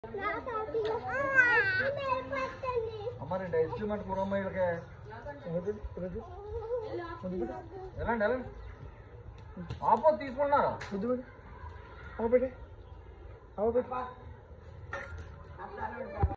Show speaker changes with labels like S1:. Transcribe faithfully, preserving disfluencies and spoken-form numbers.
S1: అమ్మ రెండు ice cream అంటే కూరమ్మ వీళ్ళకే ఎలాండి ఎలా ఆపో తీసుకున్నారా
S2: ముద్దు పెట్టి అవ పెట్టే అవ పెట్టు